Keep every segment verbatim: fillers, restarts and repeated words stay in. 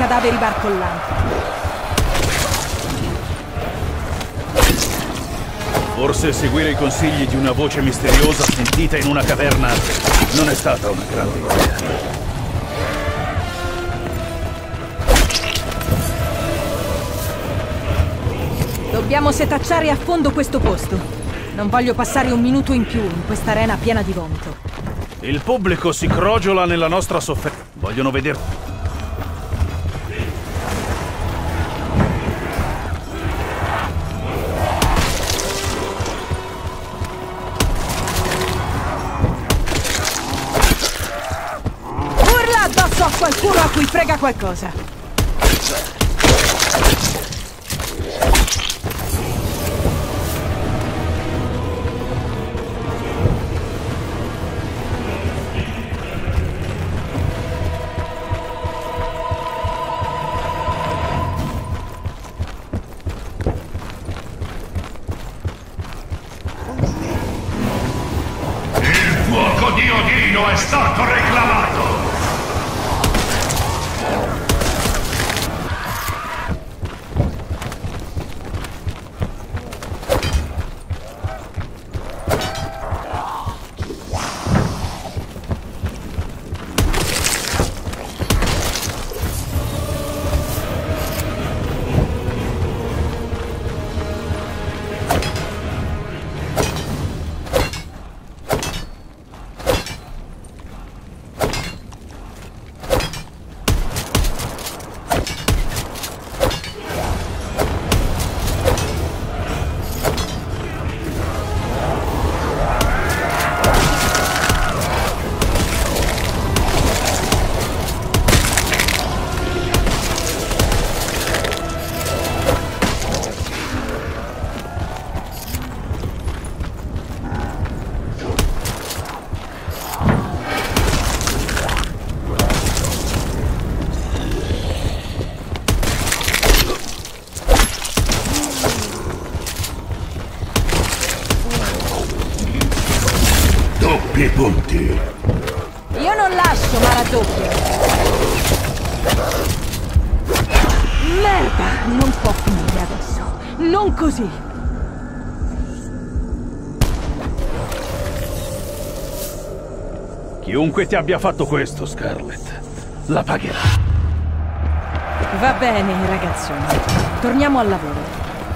cadaveri barcollanti. Forse seguire i consigli di una voce misteriosa sentita in una caverna non è stata una grande idea. Dobbiamo setacciare a fondo questo posto. Non voglio passare un minuto in più in questa arena piena di vomito. Il pubblico si crogiola nella nostra sofferenza. Vogliono vedere. Urla addosso a qualcuno a cui frega qualcosa. Di Odino è stato reclamato! Doppi punti. Io non lascio, ma raddoppio. Merda! Non può finire adesso. Non così. Chiunque ti abbia fatto questo, Scarlet, la pagherà. Va bene, ragazzoni. Torniamo al lavoro.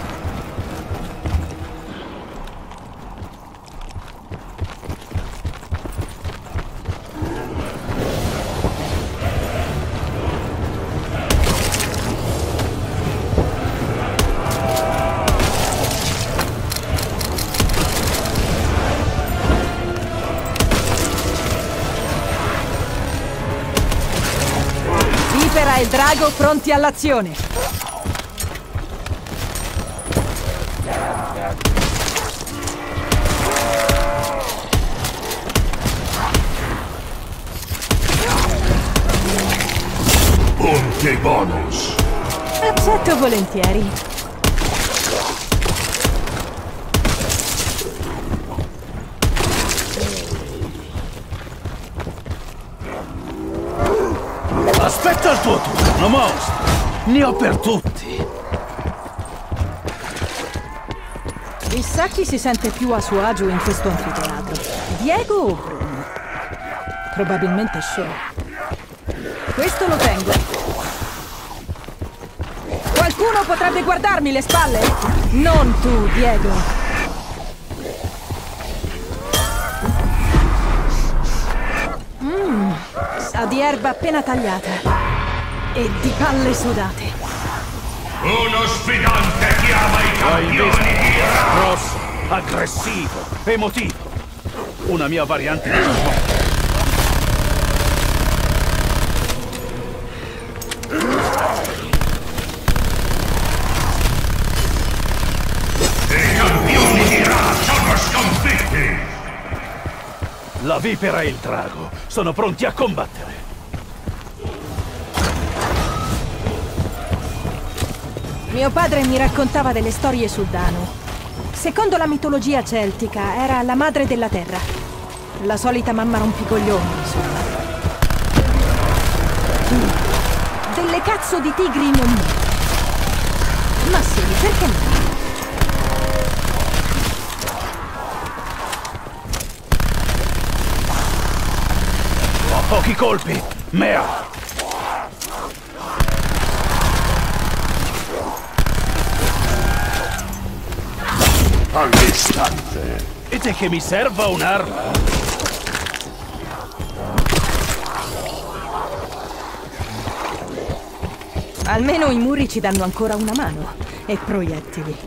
Vipera e drago pronti all'azione. Punti bonus. Accetto volentieri. Aspetta il tuo turno, mostro! Ne ho per tutti! Chissà chi si sente più a suo agio in questo anfiteatro. Diego o Bruno? Probabilmente Shaw. Questo lo tengo. Qualcuno potrebbe guardarmi le spalle? Non tu, Diego. Mmm, sa di erba appena tagliata. E di palle sudate. Uno sfidante chiama i Hai visto? campioni di Ra! Grosso, aggressivo, emotivo. Una mia variante di gioco. I campioni di Ra sono sconfitti! La vipera e il drago sono pronti a combattere. Mio padre mi raccontava delle storie su Danu. Secondo la mitologia celtica era la madre della terra. La solita mamma rompicoglioni, insomma. Delle le cazzo di tigri non muoiono. Ma sì, perché no? Ho pochi colpi! Mea! All'istante! Dite che mi serva un'arma? Almeno i muri ci danno ancora una mano. E proiettili.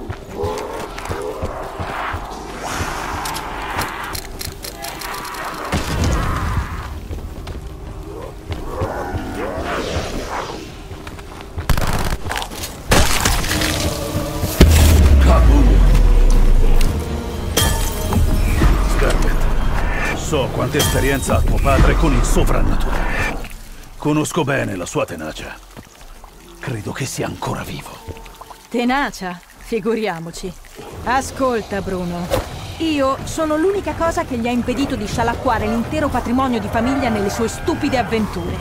So quanta esperienza ha tuo padre con il sovrannaturale. Conosco bene la sua tenacia. Credo che sia ancora vivo. Tenacia? Figuriamoci. Ascolta, Bruno. Io sono l'unica cosa che gli ha impedito di scialacquare l'intero patrimonio di famiglia nelle sue stupide avventure.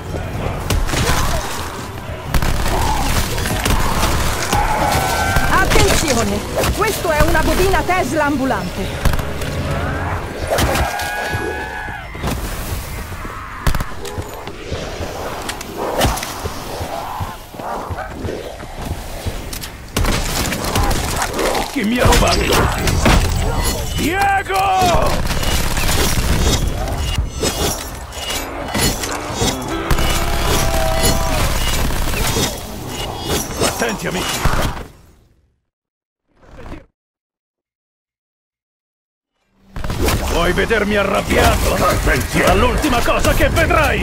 Attenzione! Questo è una bobina Tesla ambulante. Chi mi ha rubato? Diego! Attenti, amici! Vuoi vedermi arrabbiato? All'ultima cosa che vedrai!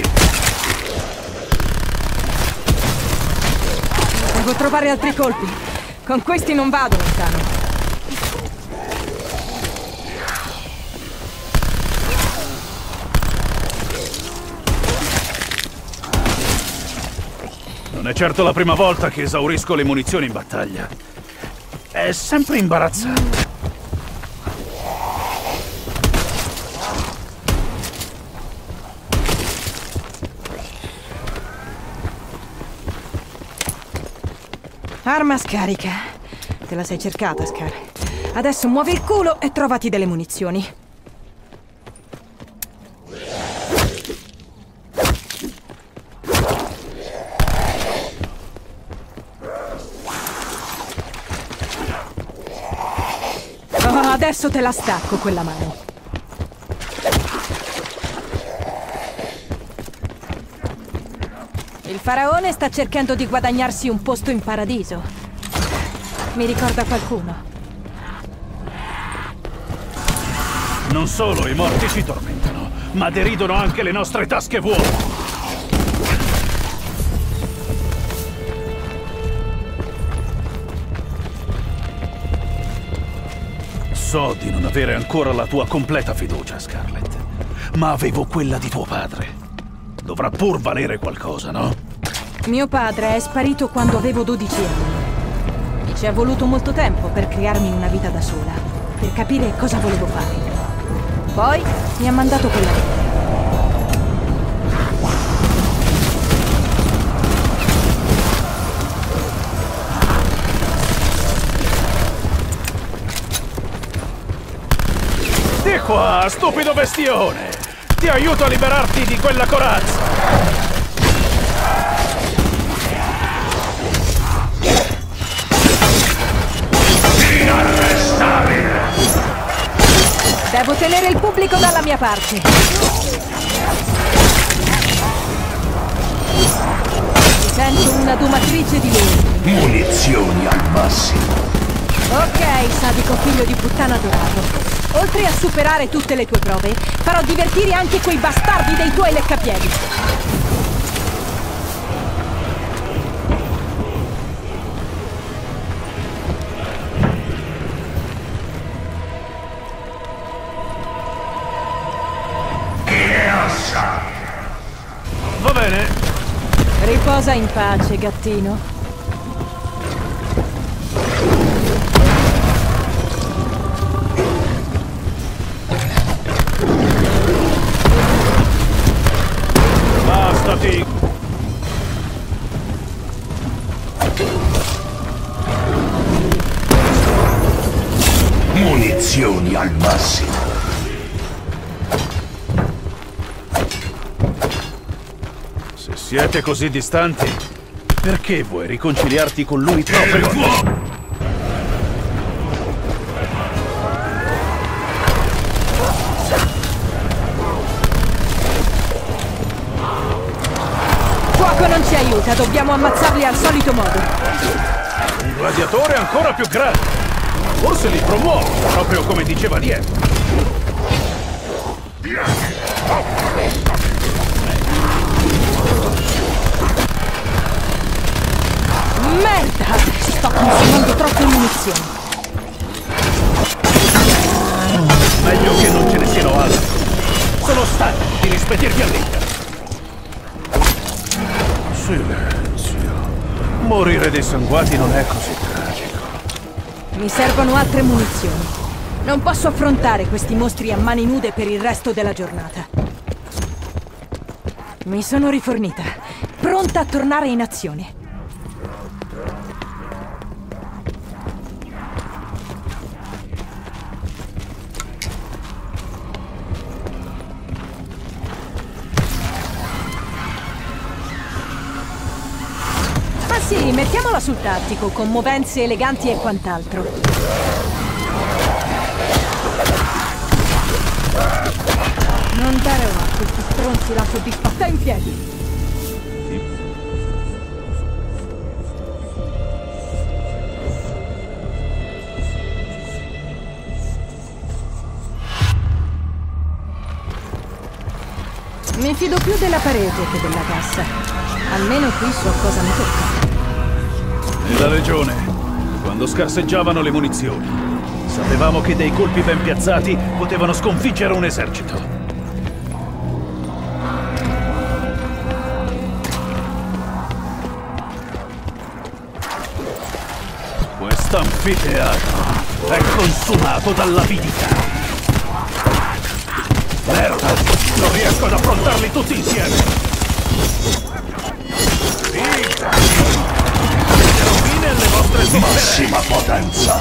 Devo trovare altri colpi. Con questi non vado lontano. Non è certo la prima volta che esaurisco le munizioni in battaglia. È sempre imbarazzante. Arma scarica. Te la sei cercata, Scar. Adesso muovi il culo e trovati delle munizioni. Oh, adesso te la stacco quella mano. Il faraone sta cercando di guadagnarsi un posto in paradiso. Mi ricorda qualcuno. Non solo i morti ci tormentano, ma deridono anche le nostre tasche vuote. So di non avere ancora la tua completa fiducia, Scarlett, ma avevo quella di tuo padre. Dovrà pur valere qualcosa, no? Mio padre è sparito quando avevo dodici anni. Mi ci è voluto molto tempo per crearmi una vita da sola, per capire cosa volevo fare. Poi mi ha mandato quella vita. Di qua, stupido bestione! Ti aiuto a liberarti di quella corazza! Inarrestabile! Devo tenere il pubblico dalla mia parte. Mi sento una domatrice di leoni. Munizioni al massimo! Ok, sadico figlio di puttana dorato. Oltre a superare tutte le tue prove, farò divertire anche quei bastardi dei tuoi leccapiedi. Che ossa! Va bene. Riposa in pace, gattino. munizioni al massimo. Se siete così distanti, perché vuoi riconciliarti con lui proprio? Fuoco non ci aiuta, dobbiamo ammazzarli al solito modo. Un gladiatore ancora più grande. Forse li promuovo, proprio come diceva Diego. Merda! Sto consumando troppe munizioni. Meglio che non ce ne siano altri. Sono stanco di rispedirvi all'inter. Silenzio. Morire dissanguati non è così tragico. Mi servono altre munizioni. Non posso affrontare questi mostri a mani nude per il resto della giornata. Mi sono rifornita, pronta a tornare in azione. Ma sì, mettiamola sul tattico, con movenze eleganti e quant'altro. Non darò a questi stronzi la soddisfatta in piedi. Mi fido più della parete che della cassa. Almeno qui so cosa mi tocca. E la legione, quando scarseggiavano le munizioni, sapevamo che dei colpi ben piazzati potevano sconfiggere un esercito. Quest'anfiteatro è consumato dall'avidità. Merda! Non riesco ad affrontarli tutti insieme! Vinta! Metterò fine alle vostre sofferenze! Massima potenza!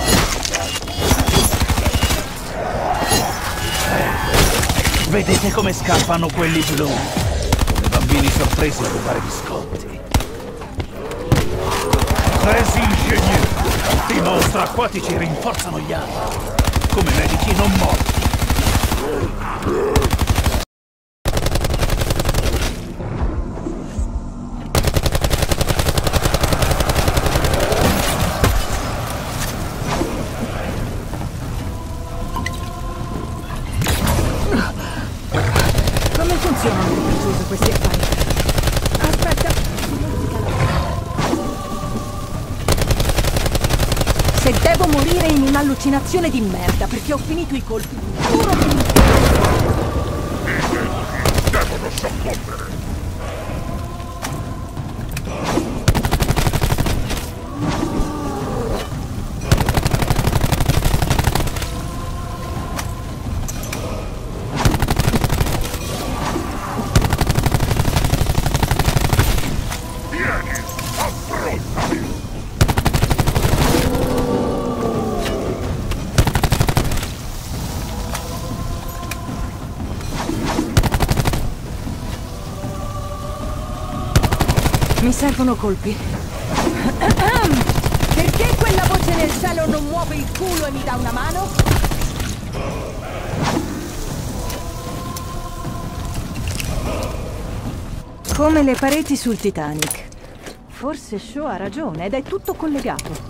Vedete come scappano quelli blu? Come bambini sorpresi a rubare biscotti. Resi ingegneri! I mostri acquatici rinforzano gli altri, come medici non morti. Come funzionano di preciso questi affari? Aspetta. Se devo morire in un'allucinazione di merda perché ho finito i colpi, giuro che mi... Devono soccombere! Vieni, affrontami! Mi servono colpi. Perché quella voce nel cielo non muove il culo e mi dà una mano? Come le pareti sul Titanic. Forse Shaw ha ragione ed è tutto collegato.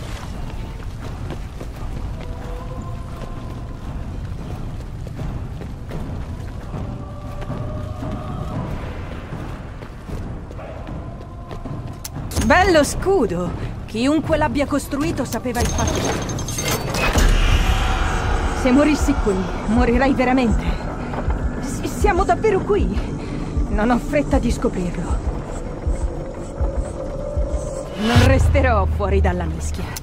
Bello scudo! Chiunque l'abbia costruito sapeva il fatto. Se morissi qui, morirei veramente. S- siamo davvero qui. Non ho fretta di scoprirlo. Non resterò fuori dalla mischia.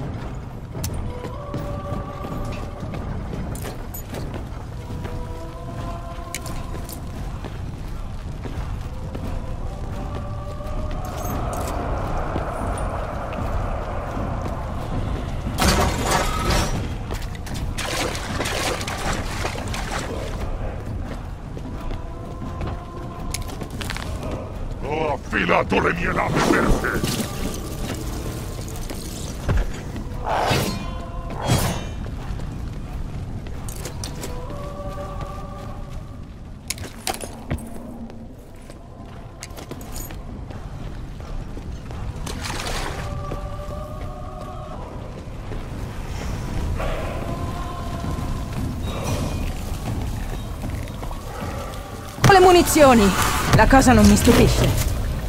dato le mie lame per te! Le munizioni! La cosa non mi stupisce.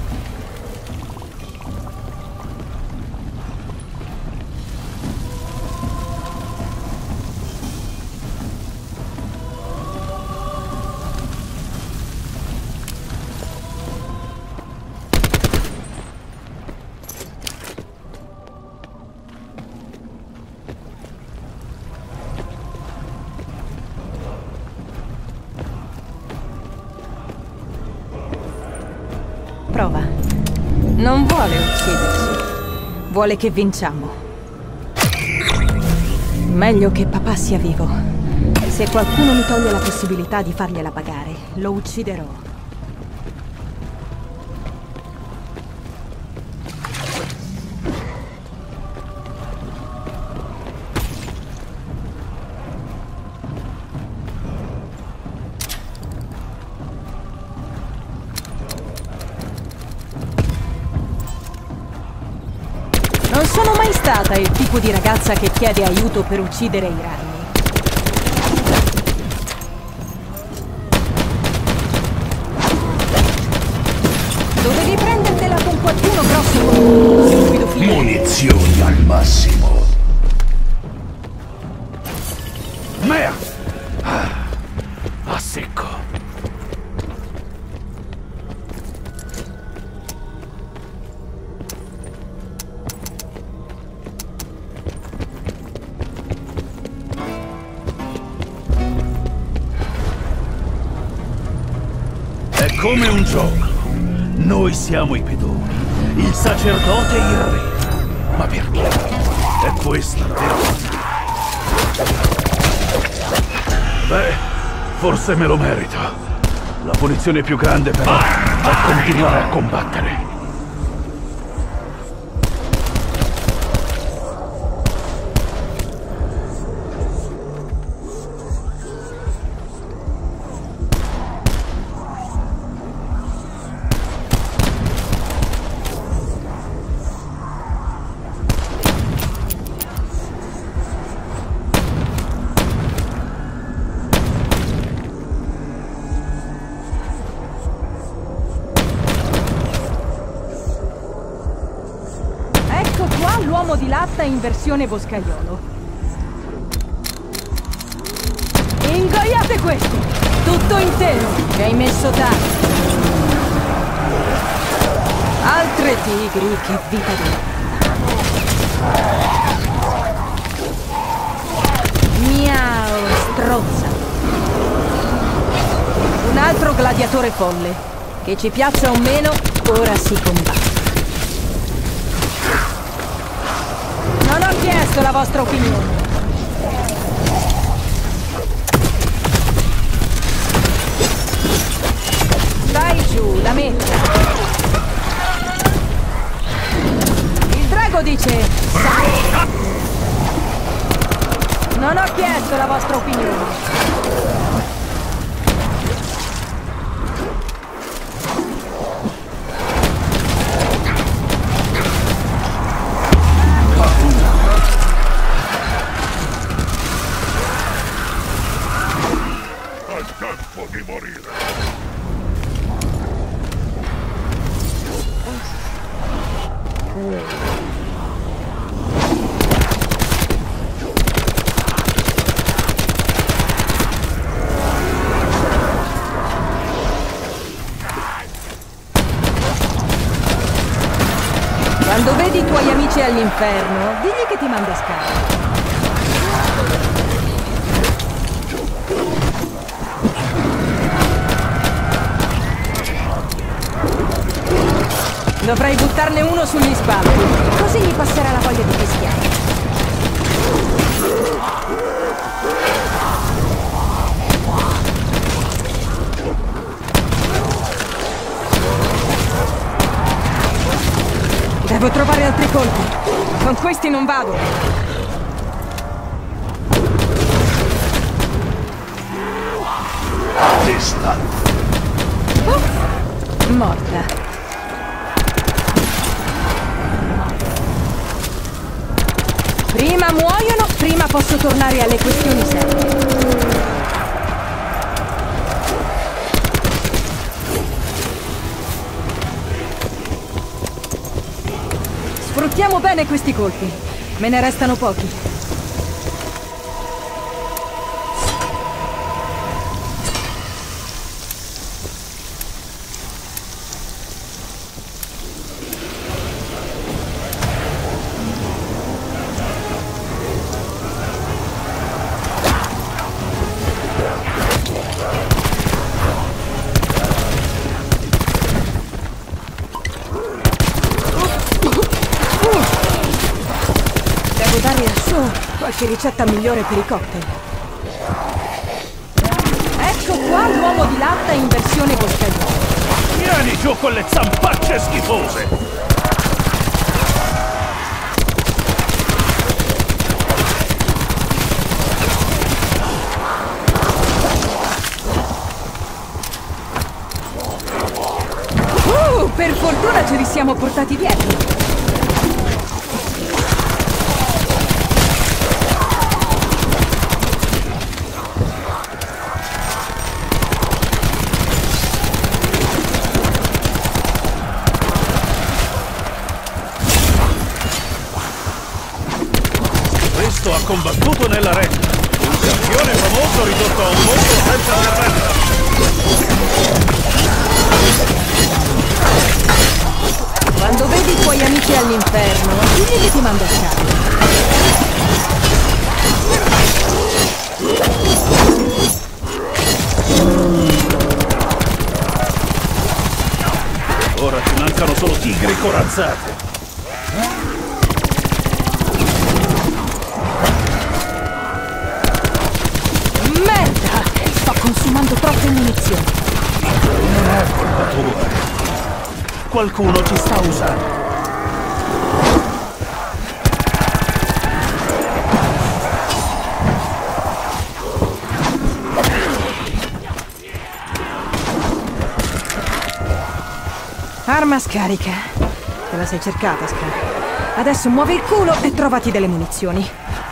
Prova. Non vuole ucciderci. Vuole che vinciamo. Meglio che papà sia vivo. Se qualcuno mi toglie la possibilità di fargliela pagare, lo ucciderò. Non sono mai stata il tipo di ragazza che chiede aiuto per uccidere i ragni. Dovevi prendertela con qualcuno grosso come stupido figlio. Munizioni al massimo. Mea! Ah, a secco. È come un gioco. Noi siamo i pedoni, il sacerdote e il re. Ma perché? È questa la vera cosa. Beh, forse me lo merito. La punizione più grande però è continuare a combattere. L'uomo di latta in versione boscaiolo. Ingoiate questo! Tutto intero! Ci hai messo tanto! Altre tigri, che vita di miau, strozza! Un altro gladiatore folle. Che ci piaccia o meno, ora si combatte. Non ho chiesto la vostra opinione. Dai giù, la metta. Il drago dice... Non ho chiesto la vostra opinione. Di morire. Quando vedi i tuoi amici all'inferno, digli che ti manda scala. Dovrei buttarne uno sugli spalti, così gli passerà la voglia di fischiare. Devo trovare altri colpi. Con questi non vado. Testa. Uh, morta. Prima muoiono, prima posso tornare alle questioni serie. Sfruttiamo bene questi colpi. Me ne restano pochi. Qualche ricetta migliore per i cocktail. Ecco qua l'uomo di latta in versione boscaiola. Vieni giù con le zampacce schifose! Uh, per fortuna ce li siamo portati dietro. Ha combattuto nella retta, un campione famoso ridotto a un mostro senza terreno. Quando vedi i tuoi amici all'inferno, digli che ti mando a casa. Ora ci mancano solo tigri corazzate. Consumando troppe munizioni. Non è colpa tua. Qualcuno ci sta usando. Arma scarica. Te la sei cercata, Scar. Adesso muovi il culo e trovati delle munizioni.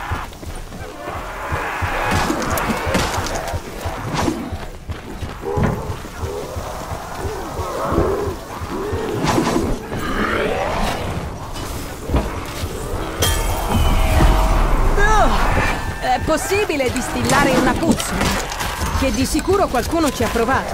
È possibile distillare una puzzola, che di sicuro qualcuno ci ha provato.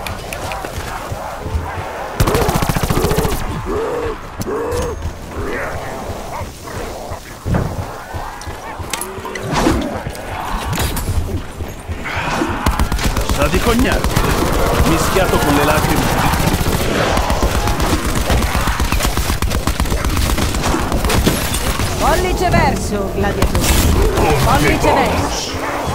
Sa di cognac, mischiato con le lacrime. Pollice verso, gladiatore. Pollice verso.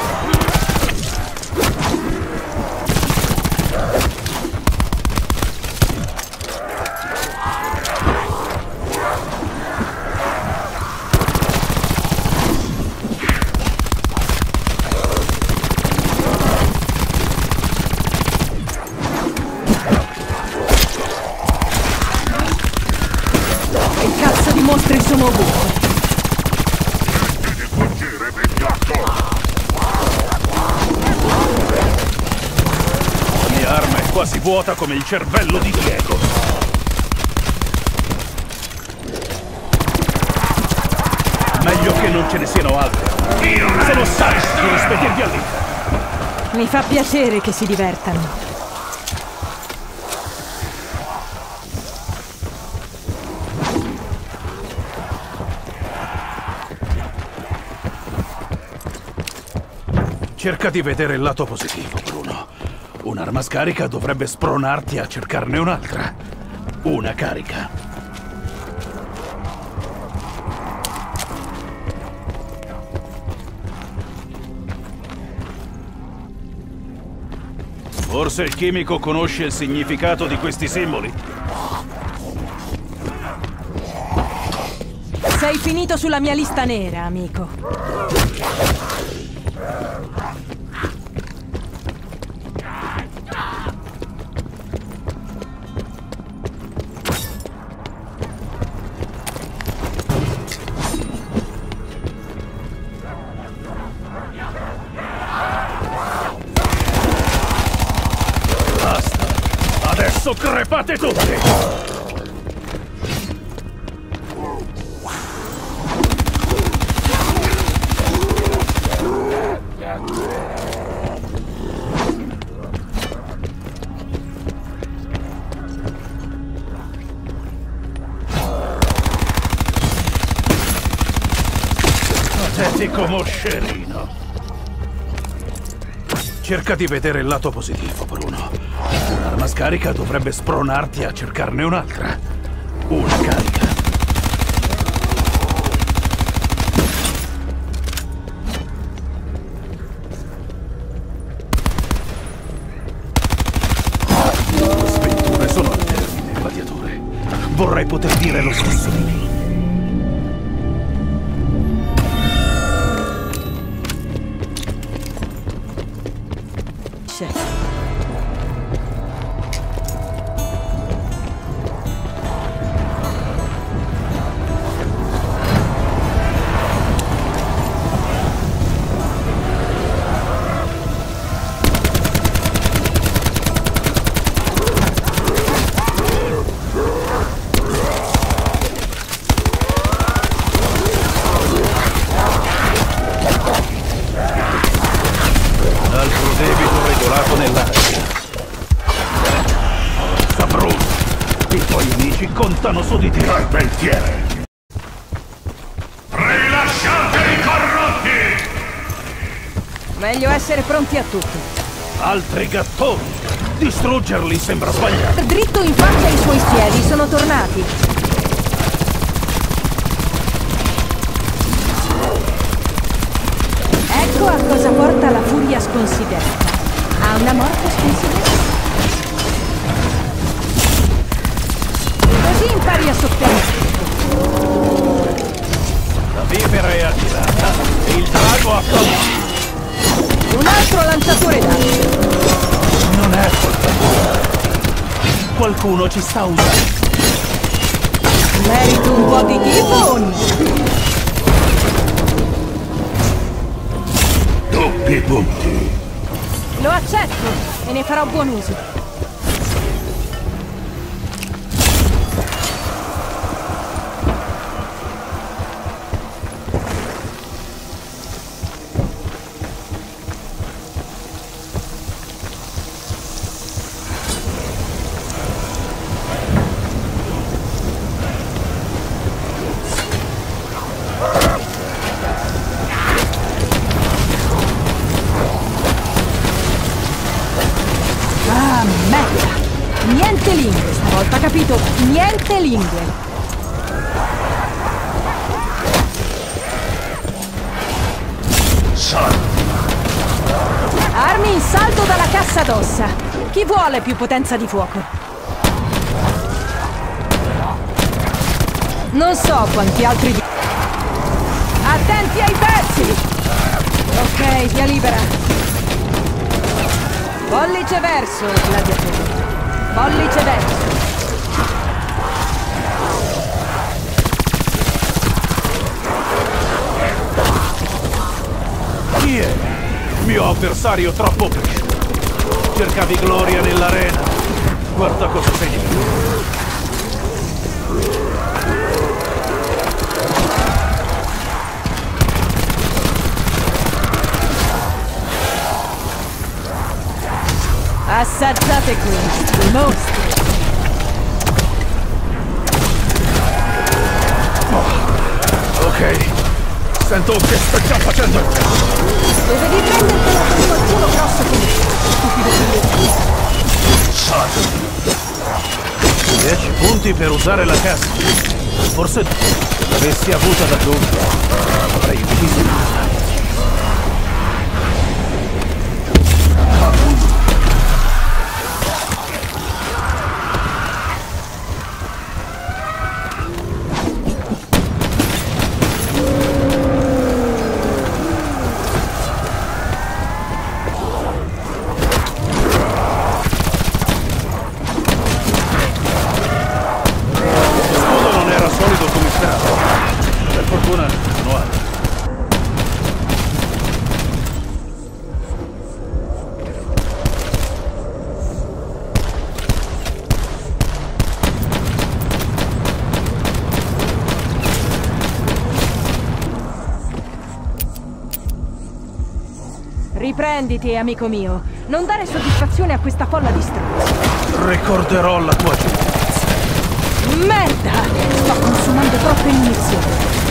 Che cazzo di mostri sono ovunque? Quasi vuota come il cervello di Diego. Meglio che non ce ne siano altri. Se lo sai, devi spedirli all'Inter. Mi fa piacere che si divertano. Cerca di vedere il lato positivo, Bruno. Un'arma scarica dovrebbe spronarti a cercarne un'altra. Una carica. Forse il chimico conosce il significato di questi simboli? Sei finito sulla mia lista nera, amico. Basta! Adesso crepate tutti! Patetico moscerino. Cerca di vedere il lato positivo, Bruno. Un'arma scarica dovrebbe spronarti a cercarne un'altra. Una carica. Sventure sono al termine, gladiatore. Vorrei poter dire lo stesso di me. Contano su di te. Carpentiere! Rilasciate i corrotti! Meglio essere pronti a tutto. Altri gattoni! Distruggerli sembra sbagliato. Dritto in faccia ai suoi piedi, sono tornati. Ecco a cosa porta la furia sconsiderata. A una morte sconsiderata. Così impari a sofferire. La vipera è attirata e il drago ha paura. Un altro lanciatore d'armi. Non è colpa tua. Qualcuno ci sta usando. Merito un po' di tifon. Doppi punti. Lo accetto e ne farò buon uso. Niente lingue stavolta, capito? Niente lingue. Salto. Armi in salto dalla cassa d'ossa. Chi vuole più potenza di fuoco? Non so quanti altri di... Attenti ai pezzi! Ok, via libera. Pollice verso, gladiatore. Pollice verso. Chi è? Mio avversario troppo pesce. Cercavi gloria nell'arena. Guarda cosa sei diventato. Assaggiate questi mostri. Oh, ok. Sento che sta già facendo il tempo. Dovevi prendertelo con qualcuno grosso come te, stupido figlio. Salto. Dieci punti per usare la cassa. Forse se l'avessi avuta da dove avrei ucciso. Riprenditi, amico mio. Non dare soddisfazione a questa folla di stronzi. Ricorderò la tua gentilezza. Merda! Sto consumando troppe munizioni.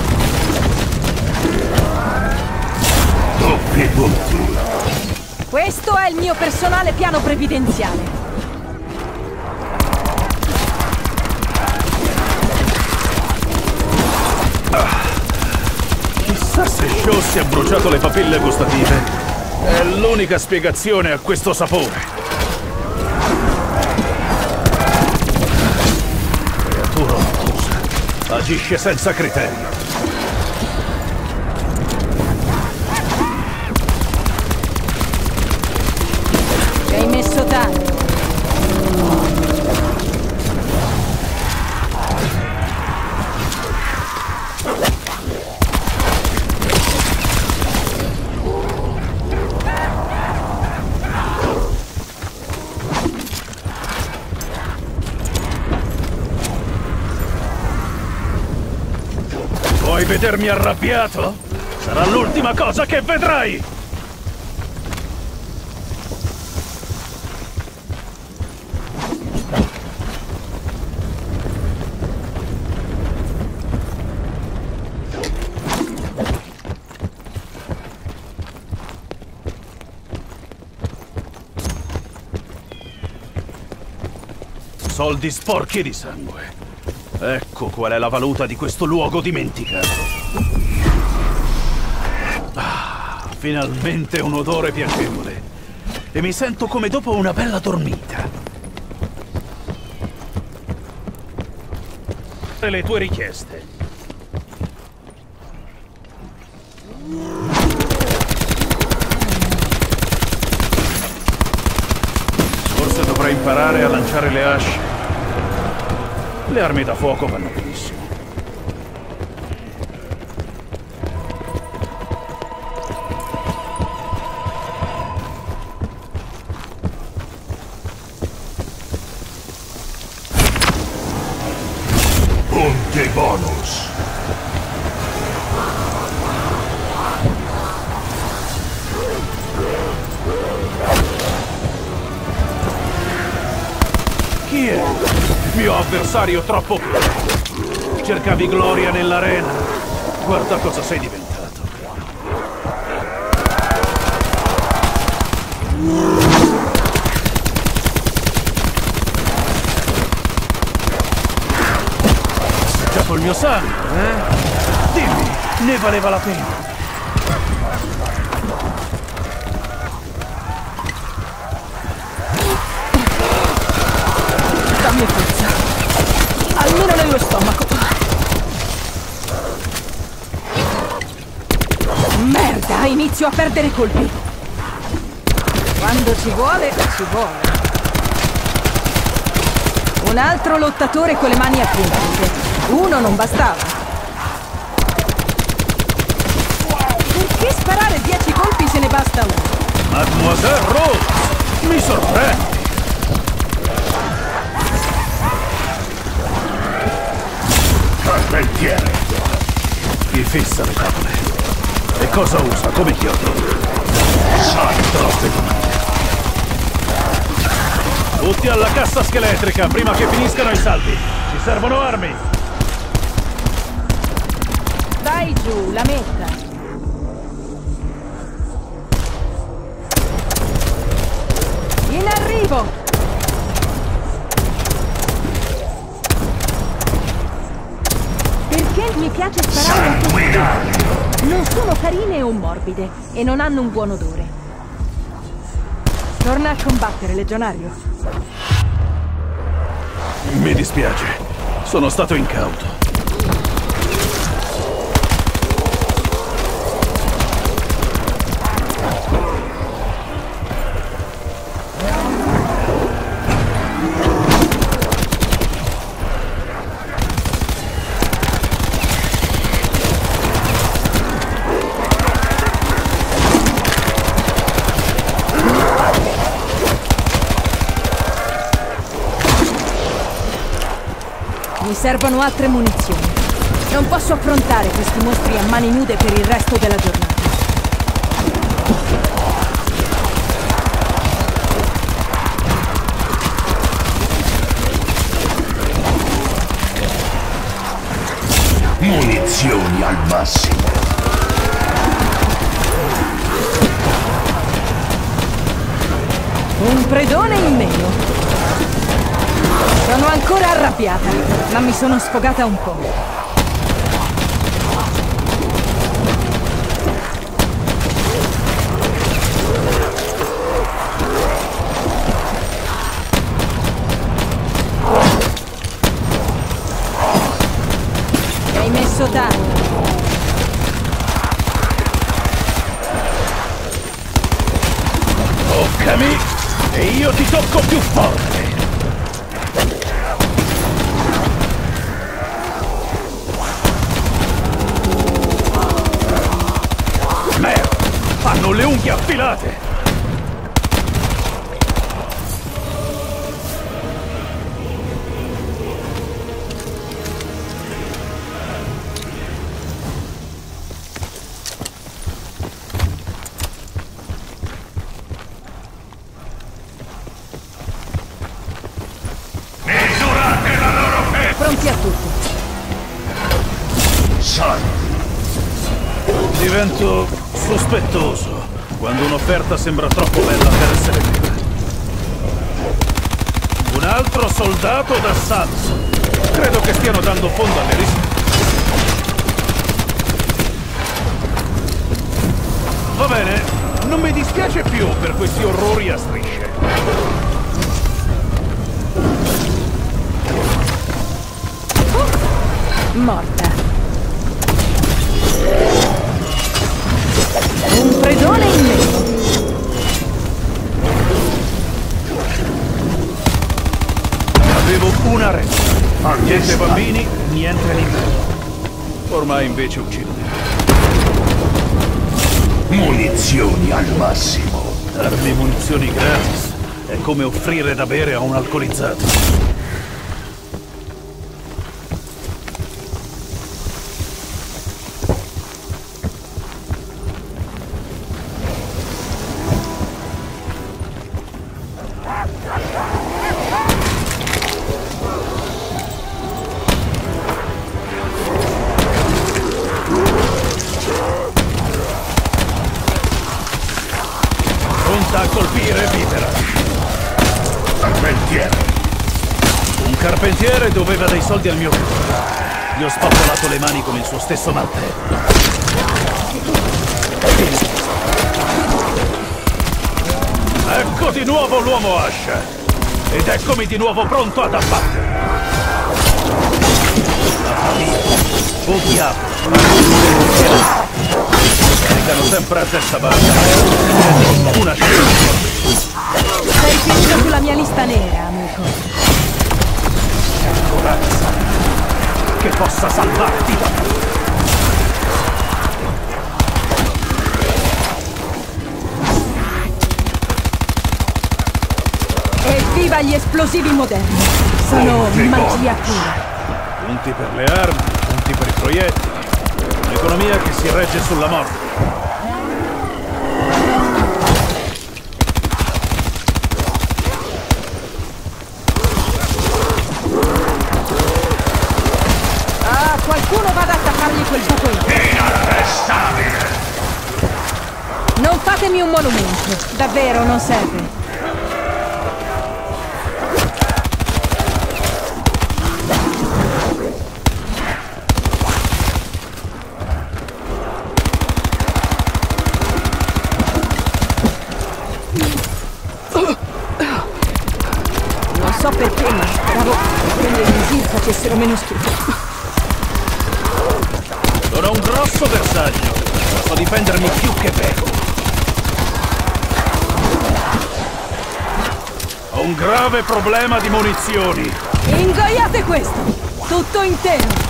Doppi punti. Questo è il mio personale piano previdenziale. Ah. Chissà se Shaw si è bruciato le papille gustative. È l'unica spiegazione a questo sapore. Creatura ottusa. Agisce senza criterio. Ci hai messo tanto. Vuoi vedermi arrabbiato? Sarà l'ultima cosa che vedrai! Soldi sporchi di sangue. Ecco qual è la valuta di questo luogo dimenticato. Ah, finalmente un odore piacevole. E mi sento come dopo una bella dormita. E le tue richieste. Forse dovrei imparare a lanciare le asce. Le armi da fuoco vanno benissimo. Punti bonus. Chi è? Mio avversario troppo più. Cercavi gloria nell'arena? Guarda cosa sei diventato. Già col mio sangue, eh? Dimmi, ne valeva la pena. Dammi forza. Almeno nello stomaco. Merda, inizio a perdere colpi. Quando ci vuole, ci vuole. Un altro lottatore con le mani appuntate. Uno non bastava. Perché sparare dieci colpi se ne basta uno? Mademoiselle Rose, mi sorprendi. Carpentiere. Chi fissa le tavole? E cosa usa come chiodo? Sai, troppe domande. Tutti alla cassa scheletrica prima che finiscano i saldi. Ci servono armi. Dai giù, la metta. In arrivo! Perché mi piace sparare a tutti. Non sono carine o morbide e non hanno un buon odore. Torna a combattere, legionario. Mi dispiace, sono stato incauto. Mi servono altre munizioni. Non posso affrontare questi mostri a mani nude per il resto della giornata. Munizioni al massimo. Un predone in meno. Sono ancora arrabbiata, ma mi sono sfogata un po'. Hai messo tanto. Toccami e io ti tocco più forte. Merda, hanno le unghie affilate. Pronti a tutto. Salve. Divento sospettoso quando un'offerta sembra troppo bella per essere vera. Un altro soldato d'assalto. Credo che stiano dando fondo alle riserve. Va bene, non mi dispiace più per questi orrori a strisce. Morta. Un predone in meno. Avevo una retta. Niente bambini, niente animali. Ormai invece uccido. Munizioni al massimo. Darmi munizioni gratis è come offrire da bere a un alcolizzato. Pronta a colpire Vipera. Carpentiere. Un carpentiere doveva dei soldi al mio figlio. Gli ho spappolato le mani con il suo stesso martello. Ecco di nuovo l'uomo ascia. Ed eccomi di nuovo pronto ad abbattere. La famiglia. Oh diavolo. Caricano sempre a testa bassa. Una scelta. Sei finito sulla mia lista nera, amico. Corazza. Che possa salvarti da me. Evviva gli esplosivi moderni! Sono magia pura. Punti per le armi, punti per i proiettili. Un'economia che si regge sulla morte. Ah, qualcuno vada a attaccargli quel buco in testa. Inarrestabile. Non fatemi un monumento. Davvero, non serve. Non so perché, ma speravo che le misil facessero meno schifo. Sono un grosso bersaglio. Posso difendermi più che bene. Ho un grave problema di munizioni. Ingoiate questo! Tutto intero!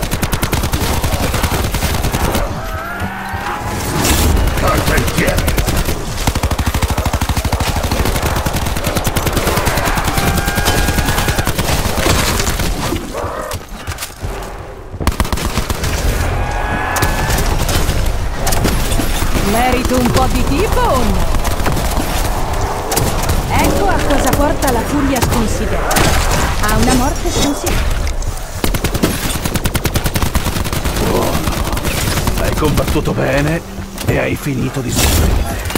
Carpentiere. Merito un po' di tipo o no? Ecco a cosa porta la furia sconsiderata. A una morte sconsiderata. combattuto bene e hai finito di soffrire.